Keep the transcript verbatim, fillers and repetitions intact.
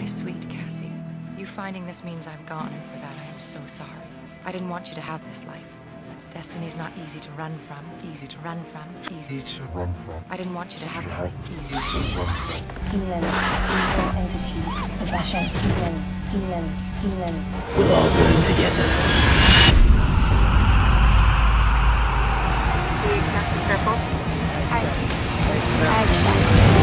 sweet, Cassie. You finding this means I'm gone, and for that I am so sorry. I didn't want you to have this life. Destiny's not easy to run from, easy to run from, easy to run from. I didn't want you to have this life easy to run from. Demons, evil entities, possession, demons, demons, demons. We'll all burn together. Do you accept the circle? I accept.